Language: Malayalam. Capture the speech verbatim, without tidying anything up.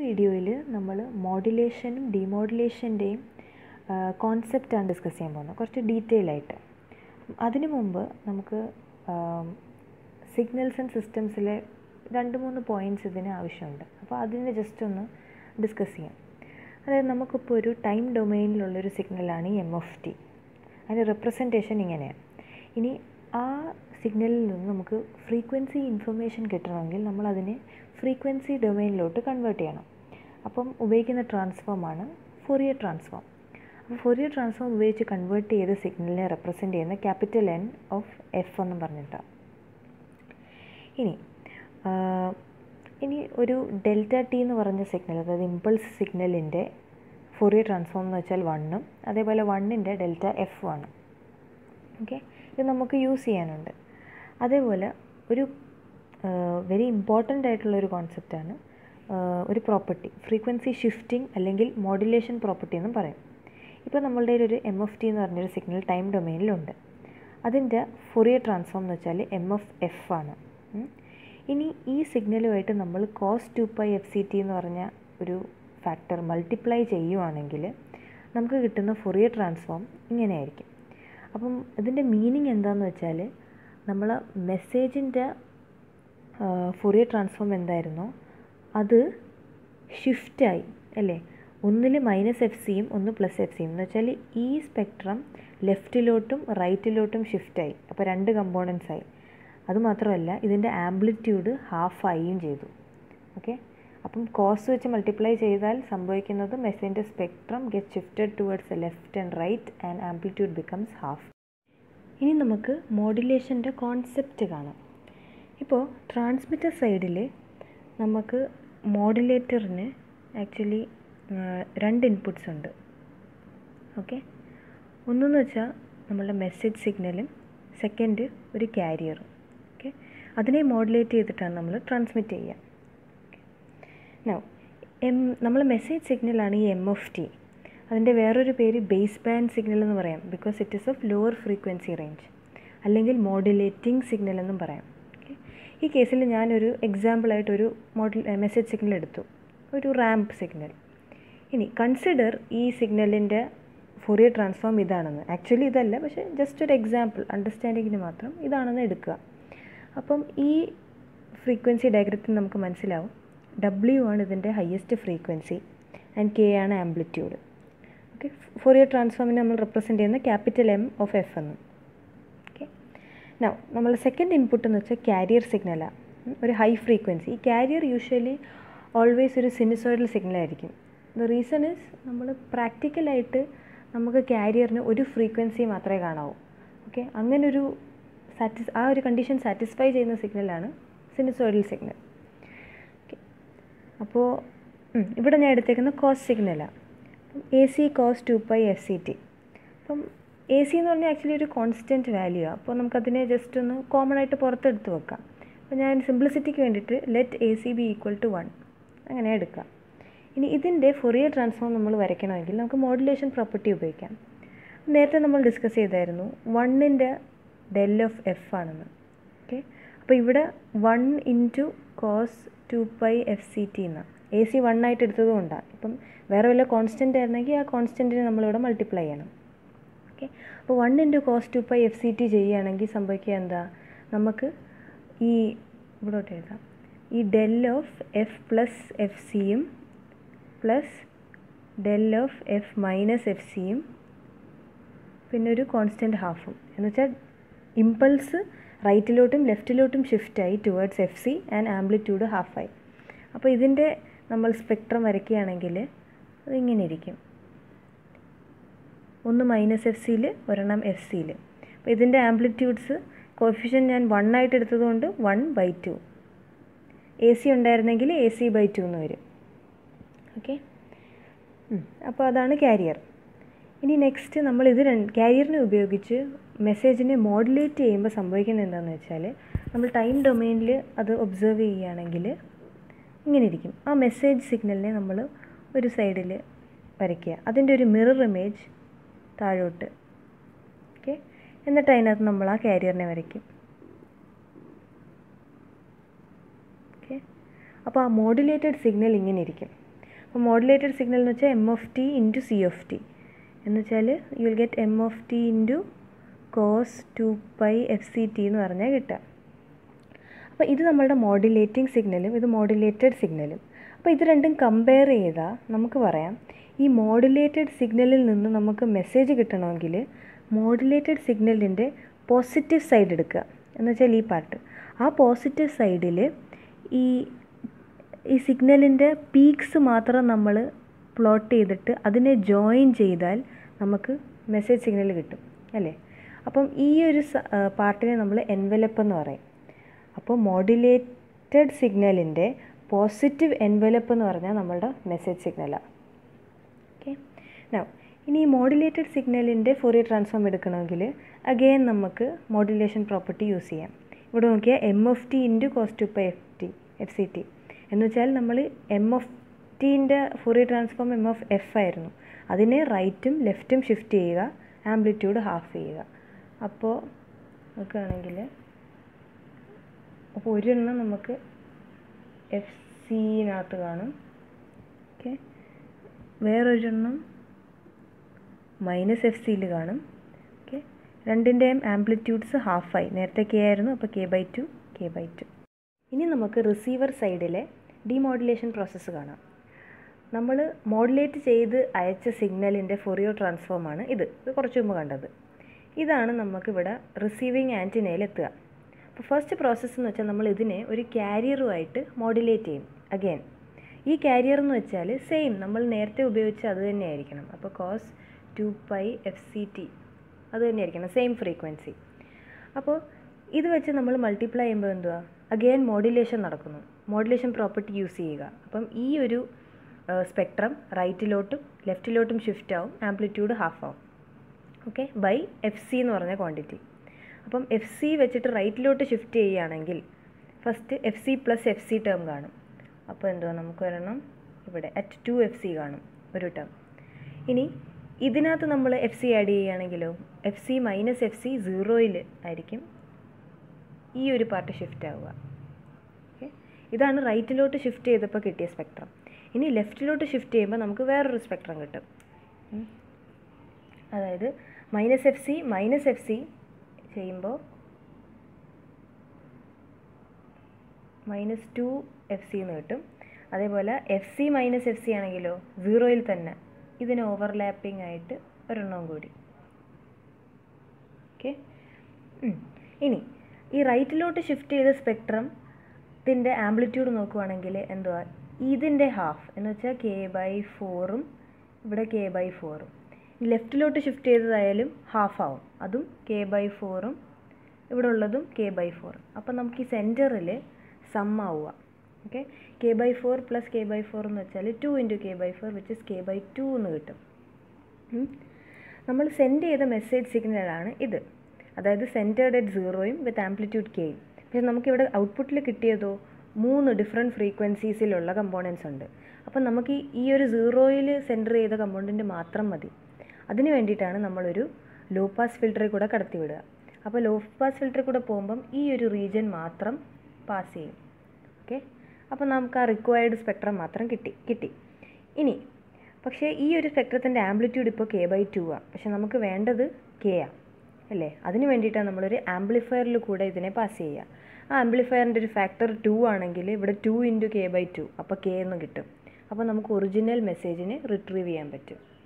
വീഡിയോയിൽ നമ്മൾ മോഡുലേഷനും ഡിമോഡുലേഷൻ്റെയും കോൺസെപ്റ്റാണ് ഡിസ്കസ് ചെയ്യാൻ പോകുന്നത്, കുറച്ച് ഡീറ്റെയിൽ ആയിട്ട്. അതിനു മുമ്പ് നമുക്ക് സിഗ്നൽസ് ആൻഡ് സിസ്റ്റംസിലെ രണ്ട് മൂന്ന് പോയിൻറ്റ്സ് ഇതിന് ആവശ്യമുണ്ട്. അപ്പോൾ അതിനെ ജസ്റ്റ് ഒന്ന് ഡിസ്കസ് ചെയ്യാം. അതായത് നമുക്കിപ്പോൾ ഒരു ടൈം ഡൊമെയിനിലുള്ളൊരു സിഗ്നലാണ് ഈ എം ഓഫ് ടി. അതിൻ്റെ റെപ്രസെൻറ്റേഷൻ ഇങ്ങനെയാണ്. ഇനി ആ സിഗ്നലിൽ നിന്ന് നമുക്ക് ഫ്രീക്വൻസി ഇൻഫർമേഷൻ കിട്ടണമെങ്കിൽ നമ്മളതിനെ ഫ്രീക്വൻസി ഡൊമെയിനിലോട്ട് കൺവേർട്ട് ചെയ്യണം. അപ്പം ഉപയോഗിക്കുന്ന ട്രാൻസ്ഫോമാണ് ഫോറിയർ ട്രാൻസ്ഫോം. അപ്പോൾ ഫോറിയർ ട്രാൻസ്ഫോം ഉപയോഗിച്ച് കൺവേർട്ട് ചെയ്ത സിഗ്നലിനെ റെപ്രസെൻറ്റ് ചെയ്യുന്ന ക്യാപിറ്റൽ എൻ ഓഫ് എഫ് എന്നും പറഞ്ഞിട്ടാണ്. ഇനി ഇനി ഒരു ഡെൽറ്റ ടി എന്ന് പറഞ്ഞ സിഗ്നൽ, അതായത് ഇമ്പൾസ് സിഗ്നലിൻ്റെ ഫോറിയർ ട്രാൻസ്ഫോം എന്ന് വെച്ചാൽ വണ്ണും അതേപോലെ വണ്ണിൻ്റെ ഡെൽറ്റ എഫ് ആണ്. ഓക്കെ, ഇത് നമുക്ക് യൂസ് ചെയ്യാനുണ്ട്. അതേപോലെ ഒരു വെരി ഇമ്പോർട്ടൻ്റ് ആയിട്ടുള്ളൊരു കോൺസെപ്റ്റാണ് ഒരു പ്രോപ്പർട്ടി, ഫ്രീക്വൻസി ഷിഫ്റ്റിംഗ് അല്ലെങ്കിൽ മോഡുലേഷൻ പ്രോപ്പർട്ടി എന്നും പറയും. ഇപ്പോൾ നമ്മളുടെ ഒരു എം എഫ് ടി എന്ന് പറഞ്ഞൊരു സിഗ്നൽ ടൈം ഡൊമെയിനിലുണ്ട്. അതിൻ്റെ ഫോറിയർ ട്രാൻസ്ഫോം എന്ന് വെച്ചാൽ എം എഫ് എഫ് ആണ്. ഇനി ഈ സിഗ്നലുമായിട്ട് നമ്മൾ cos two pi F C T എന്ന് പറഞ്ഞ ഒരു ഫാക്ടർ മൾട്ടിപ്ലൈ ചെയ്യുവാണെങ്കിൽ നമുക്ക് കിട്ടുന്ന ഫോറിയർ ട്രാൻസ്ഫോം ഇങ്ങനെയായിരിക്കും. അപ്പം ഇതിൻ്റെ മീനിങ് എന്താണെന്ന് വെച്ചാൽ നമ്മൾ മെസ്സേജിൻ്റെ ഫോറിയർ ട്രാൻസ്ഫോം എന്തായിരുന്നോ അത് ഷിഫ്റ്റായി അല്ലേ, ഒന്നിൽ മൈനസ് എഫ് സിയും ഒന്ന് പ്ലസ് എഫ് സിയും എന്ന് വെച്ചാൽ ഈ സ്പെക്ട്രം ലെഫ്റ്റിലോട്ടും റൈറ്റിലോട്ടും ഷിഫ്റ്റായി. അപ്പോൾ രണ്ട് കമ്പോണൻസ് ആയി. അതുമാത്രമല്ല ഇതിൻ്റെ ആംപ്ലിറ്റ്യൂഡ് ഹാഫ് ആയും ചെയ്തു. ഓക്കെ, അപ്പം കോസ് വെച്ച് മൾട്ടിപ്ലൈ ചെയ്താൽ സംഭവിക്കുന്നത് മെസ്സേജിൻ്റെ spectrum get shifted towards left and right and amplitude becomes half. ഇനി നമുക്ക് മോഡുലേഷൻ്റെ കോൺസെപ്റ്റ് കാണാം. ഇപ്പോൾ ട്രാൻസ്മിറ്റർ സൈഡിൽ നമുക്ക് മോഡുലേറ്ററിന് ആക്ച്വലി രണ്ട് ഇൻപുട്ട്സ് ഉണ്ട്. ഓക്കെ, ഒന്നെന്ന് വെച്ചാൽ നമ്മളുടെ മെസ്സേജ് സിഗ്നലും സെക്കൻഡ് ഒരു ക്യാരിയറും. ഓക്കെ, അതിനെ മോഡുലേറ്റ് ചെയ്തിട്ടാണ് നമ്മൾ ട്രാൻസ്മിറ്റ് ചെയ്യുക. നൗ എം നമ്മൾ മെസ്സേജ് സിഗ്നലാണ് ഈ എം ഓഫ് ടി. അതിൻ്റെ വേറൊരു പേര് ബേസ് ബാൻഡ് സിഗ്നൽ എന്ന് പറയാം, because it is of lower frequency range, അല്ലെങ്കിൽ മോഡുലേറ്റിംഗ് സിഗ്നൽ എന്നും പറയാം. ഓക്കെ, ഈ കേസിൽ ഞാനൊരു എക്സാമ്പിളായിട്ടൊരു മോഡൽ മെസ്സേജ് സിഗ്നൽ എടുത്തു, ഒരു റാമ്പ് സിഗ്നൽ. ഇനി കൺസിഡർ ഈ സിഗ്നലിൻ്റെ ഫോറിയർ ട്രാൻസ്ഫോം ഇതാണെന്ന്. ആക്ച്വലി ഇതല്ല, പക്ഷേ ജസ്റ്റ് ഒരു എക്സാമ്പിൾ അണ്ടർസ്റ്റാൻഡിങ്ങിന് മാത്രം ഇതാണെന്ന് എടുക്കുക. അപ്പം ഈ ഫ്രീക്വൻസി ഡയഗ്രത്തിൽ നമുക്ക് മനസ്സിലാവും ഡബ്ല്യു ആണ് ഇതിൻ്റെ ഹയസ്റ്റ് ഫ്രീക്വൻസി ആൻഡ് കെ ആണ് ആംപ്ലിറ്റ്യൂഡ്. ഓക്കെ, ഫോറിയർ ട്രാൻസ്ഫോമിനെ നമ്മൾ റെപ്രസെൻറ്റ് ചെയ്യുന്ന ക്യാപിറ്റൽ എം ഓഫ് എഫ് എന്ന്. ഓക്കെ, നൗ നമ്മൾ സെക്കൻഡ് ഇൻപുട്ട് എന്ന് വെച്ചാൽ ക്യാരിയർ സിഗ്നലാണ്, ഒരു ഹൈ ഫ്രീക്വൻസി. ഈ ക്യാരിയർ യൂഷ്വലി ഓൾവേസ് ഒരു സിനുസോയിഡൽ സിഗ്നലായിരിക്കും. ദ റീസൺ ഈസ് നമ്മൾ പ്രാക്ടിക്കലായിട്ട് നമുക്ക് ക്യാരിയറിന് ഒരു ഫ്രീക്വൻസി മാത്രമേ കാണാവൂ. ഓക്കെ, അങ്ങനൊരു സാറ്റിസ് ആ ഒരു കണ്ടീഷൻ സാറ്റിസ്ഫൈ ചെയ്യുന്ന സിഗ്നലാണ് സിനുസോയിഡൽ സിഗ്നൽ. ഓക്കെ, അപ്പോൾ ഇവിടെ ഞാൻ എടുത്തേക്കുന്ന കോസ് സിഗ്നലാണ്. അപ്പം A C cos two pi F C T. അപ്പം എ സി എന്ന് പറഞ്ഞാൽ ആക്ച്വലി ഒരു കോൺസ്റ്റൻറ്റ് വാല്യൂ ആണ്. അപ്പോൾ നമുക്കതിനെ ജസ്റ്റ് ഒന്ന് കോമൺ ആയിട്ട് പുറത്തെടുത്ത് വെക്കാം. അപ്പോൾ ഞാൻ സിംപ്ലിസിറ്റിക്ക് വേണ്ടിയിട്ട് let A C be equal to one അങ്ങനെ എടുക്കാം. ഇനി ഇതിൻ്റെ ഫോറിയർ ട്രാൻസ്ഫോം നമ്മൾ വരയ്ക്കണമെങ്കിൽ നമുക്ക് മോഡുലേഷൻ പ്രോപ്പർട്ടി ഉപയോഗിക്കാം. നേരത്തെ നമ്മൾ ഡിസ്കസ് ചെയ്തായിരുന്നു വണ്ണിൻ്റെ ഡെൽ ഓഫ് എഫ് ആണെന്ന്. ഓക്കെ, അപ്പോൾ ഇവിടെ one into cos two pi F C T എന്നാണ്. എ സി വൺ ആയിട്ട് എടുത്തത് കൊണ്ടാണ്. ഇപ്പം വേറെ വല്ല കോൺസ്റ്റൻ്റ് ആയിരുന്നെങ്കിൽ ആ കോൺസ്റ്റൻറ്റിനെ നമ്മളിവിടെ മൾട്ടിപ്ലൈ ചെയ്യണം. ഓക്കെ, അപ്പോൾ one into cos two pi F C T ചെയ്യുകയാണെങ്കിൽ സംഭവിക്കുക എന്താ, നമുക്ക് ഈ ഇവിടോട്ട് എഴുതാം, ഈ del of F plus F സിയും plus del of F minus F സിയും പിന്നെ ഒരു കോൺസ്റ്റൻറ്റ് ഹാഫും എന്ന് വെച്ചാൽ ഇമ്പൾസ് റൈറ്റിലോട്ടും ലെഫ്റ്റിലോട്ടും ഷിഫ്റ്റായി towards F C and amplitude ഹാഫായി. അപ്പോൾ ഇതിൻ്റെ നമ്മൾ സ്പെക്ട്രം വരയ്ക്കുകയാണെങ്കിൽ അതിങ്ങനെ ഇരിക്കും, ഒന്ന് മൈനസ് എഫ് സിയിൽ ഒരെണ്ണം എഫ് സിയിൽ. അപ്പോൾ ഇതിൻ്റെ ആംപ്ലിറ്റ്യൂഡ്സ് കോഫിഷ്യൻ ഞാൻ വൺ ആയിട്ട് എടുത്തതുകൊണ്ട് one by two. A C ഉണ്ടായിരുന്നെങ്കിൽ എ സി ബൈ ടു എന്ന് വരും. ഓക്കെ, അപ്പോൾ അതാണ് ക്യാരിയർ. ഇനി നെക്സ്റ്റ് നമ്മൾ ഇത് രണ്ട് ക്യാരിയറിനെ ഉപയോഗിച്ച് മെസ്സേജിനെ മോഡുലേറ്റ് ചെയ്യുമ്പോൾ സംഭവിക്കുന്നത് എന്താണെന്ന് വെച്ചാൽ നമ്മൾ ടൈം ഡൊമെയിനിൽ അത് ഒബ്സർവ് ചെയ്യുകയാണെങ്കിൽ ഇങ്ങനെ ഇരിക്കും. ആ മെസ്സേജ് സിഗ്നലിനെ നമ്മൾ ഒരു സൈഡിൽ വരയ്ക്കുക, അതിൻ്റെ ഒരു മിറർ ഇമേജ് താഴോട്ട്. ഓക്കെ, എന്നിട്ട് അതിനകത്ത് നമ്മൾ ആ ക്യാരിയറിനെ വരയ്ക്കും. ഓക്കെ, അപ്പോൾ ആ മോഡുലേറ്റഡ് സിഗ്നൽ ഇങ്ങനെ ഇരിക്കും. അപ്പോൾ മോഡുലേറ്റഡ് സിഗ്നൽ എന്ന് വെച്ചാൽ M of T into C of T എന്ന് വെച്ചാൽ you will get M of T into cos two pi F C T എന്ന് പറഞ്ഞാൽ കിട്ടുക. അപ്പോൾ ഇത് നമ്മളുടെ മോഡുലേറ്റിംഗ് സിഗ്നലും ഇത് മോഡുലേറ്റഡ് സിഗ്നലും. അപ്പോൾ ഇത് രണ്ടും കമ്പയർ ചെയ്താൽ നമുക്ക് പറയാം ഈ മോഡുലേറ്റഡ് സിഗ്നലിൽ നിന്ന് നമുക്ക് മെസ്സേജ് കിട്ടണമെങ്കിൽ മോഡുലേറ്റഡ് സിഗ്നലിൻ്റെ പോസിറ്റീവ് സൈഡ് എടുക്കുക എന്ന് വെച്ചാൽ ഈ പാർട്ട്. ആ പോസിറ്റീവ് സൈഡിൽ ഈ ഈ സിഗ്നലിൻ്റെ പീക്സ് മാത്രം നമ്മൾ പ്ലോട്ട് ചെയ്തിട്ട് അതിനെ ജോയിൻ ചെയ്താൽ നമുക്ക് മെസ്സേജ് സിഗ്നൽ കിട്ടും അല്ലേ. അപ്പം ഈ ഒരു പാർട്ടിനെ നമ്മൾ എൻവലപ്പ് എന്ന് പറയും. അപ്പോൾ മോഡുലേറ്റഡ് സിഗ്നലിൻ്റെ പോസിറ്റീവ് എൻവലപ്പ് എന്ന് പറഞ്ഞാൽ നമ്മളുടെ മെസ്സേജ് സിഗ്നലാണ്. ഓക്കെ, നൗ ഇനി ഈ മോഡുലേറ്റഡ് സിഗ്നലിൻ്റെ ഫോറിയർ ട്രാൻസ്ഫോം എടുക്കണമെങ്കിൽ അഗെയിൻ നമുക്ക് മോഡുലേഷൻ പ്രോപ്പർട്ടി യൂസ് ചെയ്യാം. ഇവിടെ നോക്കിയാൽ M of T into cos two pi F T F C T എന്ന് വെച്ചാൽ നമ്മൾ എം ഓഫ് ടീൻ്റെ Fourier transform M of F ആയിരുന്നു. അതിനെ റൈറ്റും ലെഫ്റ്റും ഷിഫ്റ്റ് ചെയ്യുക, ആംപ്ലിറ്റ്യൂഡ് ഹാഫ് ചെയ്യുക. അപ്പോൾ നോക്കുകയാണെങ്കിൽ അപ്പോൾ ഒരെണ്ണം നമുക്ക് എഫ് സിനകത്ത് കാണും. ഓക്കെ, വേറൊരെണ്ണം മൈനസ് എഫ് സിയിൽ കാണും. ഓക്കെ, രണ്ടിൻ്റെയും ആംപ്ലിറ്റ്യൂഡ്സ് ഹാഫായി. നേരത്തെ കെ ആയിരുന്നു, അപ്പോൾ K by two K by two. ഇനി നമുക്ക് റിസീവർ സൈഡിലെ ഡിമോഡുലേഷൻ പ്രോസസ്സ് കാണാം. നമ്മൾ മോഡുലേറ്റ് ചെയ്ത് അയച്ച സിഗ്നലിൻ്റെ ഫോറിയർ ട്രാൻസ്ഫോമാണ് ഇത്. ഇത് കുറച്ച് മുമ്പ് കണ്ടത്. ഇതാണ് നമുക്കിവിടെ റിസീവിങ് ആൻറ്റിനയിൽ എത്തുക. അപ്പോൾ ഫസ്റ്റ് പ്രോസസ്സ് എന്ന് വെച്ചാൽ നമ്മൾ ഇതിനെ ഒരു ക്യാരിയറുമായിട്ട് മോഡുലേറ്റ് ചെയ്യും. അഗെയിൻ ഈ ക്യാരിയർ എന്ന് വെച്ചാൽ സെയിം നമ്മൾ നേരത്തെ ഉപയോഗിച്ച അത് തന്നെയായിരിക്കണം. അപ്പോൾ cos two pi F C T അത് തന്നെയായിരിക്കണം, സെയിം ഫ്രീക്വൻസി. അപ്പോൾ ഇത് വെച്ച് നമ്മൾ മൾട്ടിപ്ലൈ ചെയ്യുമ്പോൾ എന്തുവാ, അഗെയിൻ മോഡുലേഷൻ നടക്കുന്നു. മോഡുലേഷൻ പ്രോപ്പർട്ടി യൂസ് ചെയ്യുക. അപ്പം ഈ ഒരു സ്പെക്ട്രം റൈറ്റിലോട്ടും ലെഫ്റ്റിലോട്ടും ഷിഫ്റ്റ് ആവും, ആംപ്ലിറ്റ്യൂഡ് ഹാഫ് ആവും. ഓക്കെ, ബൈ എഫ് സി എന്ന് പറഞ്ഞ ക്വാണ്ടിറ്റി. അപ്പം എഫ് സി വെച്ചിട്ട് റൈറ്റിലോട്ട് ഷിഫ്റ്റ് ചെയ്യുകയാണെങ്കിൽ first F C plus F C term കാണും. അപ്പോൾ എന്തുവാ, നമുക്ക് വരണം ഇവിടെ അറ്റ് ടു എഫ് സി കാണും ഒരു ടേം. ഇനി ഇതിനകത്ത് നമ്മൾ എഫ് സി ആഡ് ചെയ്യുകയാണെങ്കിലോ F C minus F C സീറോയിൽ ആയിരിക്കും ഈ ഒരു പാർട്ട് ഷിഫ്റ്റ് ആവുക. ഓക്കെ, ഇതാണ് റൈറ്റിലോട്ട് ഷിഫ്റ്റ് ചെയ്തപ്പോൾ കിട്ടിയ സ്പെക്ട്രം. ഇനി ലെഫ്റ്റിലോട്ട് ഷിഫ്റ്റ് ചെയ്യുമ്പോൾ നമുക്ക് വേറൊരു സ്പെക്ട്രം കിട്ടും. അതായത് minus F C minus F C ചെയ്യുമ്പോൾ മൈനസ് ടു എഫ് സി എന്ന് കിട്ടും. അതേപോലെ F C minus F C ആണെങ്കിലോ സീറോയിൽ തന്നെ ഇതിന് ഓവർലാപ്പിംഗ് ആയിട്ട് ഒരെണ്ണം കൂടി. ഓക്കെ, ഇനി ഈ റൈറ്റിലോട്ട് ഷിഫ്റ്റ് ചെയ്ത സ്പെക്ട്രത്തിൻ്റെ ആംപ്ലിറ്റ്യൂഡ് നോക്കുവാണെങ്കിൽ എന്തുവാ, ഇതിൻ്റെ ഹാഫ് എന്ന് വെച്ചാൽ കെ ബൈ ഫോറും ഇവിടെ കെ ബൈ ഫോറും. ലെഫ്റ്റിലോട്ട് ഷിഫ്റ്റ് ചെയ്തതായാലും ഹാഫ് ആവും, അതും കെ ബൈ ഫോറും ഇവിടെ ഉള്ളതും കെ ബൈ ഫോറും. അപ്പം നമുക്ക് ഈ സെൻറ്ററിൽ സം ആവുക. Okay, K by four plus K by four എന്ന് വെച്ചാൽ two into K by four which is K by two എന്ന് കിട്ടും. നമ്മൾ സെൻഡ് ചെയ്ത മെസ്സേജ് സിഗ്നലാണ് ഇത്. അതായത് സെൻറ്റേർഡ് അറ്റ് സീറോയും വിത്ത് ആംപ്ലിറ്റ്യൂഡ് കെയും. പക്ഷേ നമുക്കിവിടെ ഔട്ട്പുട്ടിൽ കിട്ടിയതോ മൂന്ന് ഡിഫറെൻറ്റ് ഫ്രീക്വൻസീസിലുള്ള കമ്പോണൻസ് ഉണ്ട്. അപ്പം നമുക്ക് ഈ ഒരു സീറോയിൽ സെൻറ്റർ ചെയ്ത കമ്പോണൻറ്റ് മാത്രം മതി. അതിന് വേണ്ടിയിട്ടാണ് നമ്മളൊരു ലോ പാസ് ഫിൽറ്ററിൽ കൂടെ കടത്തി വിടുക. അപ്പോൾ ലോ പാസ് ഫിൽറ്ററിൽ കൂടെ പോകുമ്പം ഈ ഒരു റീജിയൻ മാത്രം പാസ് ചെയ്യും. ഓക്കെ, അപ്പോൾ നമുക്ക് ആ റിക്വയർഡ് സ്പെക്ട്രം മാത്രം കിട്ടി കിട്ടി ഇനി പക്ഷേ ഈ ഒരു സ്പെക്ട്രത്തിൻ്റെ ആംപ്ലിറ്റ്യൂഡ് ഇപ്പോൾ കെ ബൈ ടു ആണ്. പക്ഷേ നമുക്ക് വേണ്ടത് കെ ആണ് അല്ലേ. അതിന് വേണ്ടിയിട്ടാണ് നമ്മളൊരു ആംപ്ലിഫയറിൽ കൂടെ ഇതിനെ പാസ് ചെയ്യുക. ആ ആംപ്ലിഫയറിൻ്റെ ഒരു ഫാക്ടർ ടു ആണെങ്കിൽ ഇവിടെ two into K by two അപ്പോൾ കെ എന്ന് കിട്ടും. അപ്പോൾ നമുക്ക് ഒറിജിനൽ മെസ്സേജിനെ റിട്രീവ് ചെയ്യാൻ പറ്റും.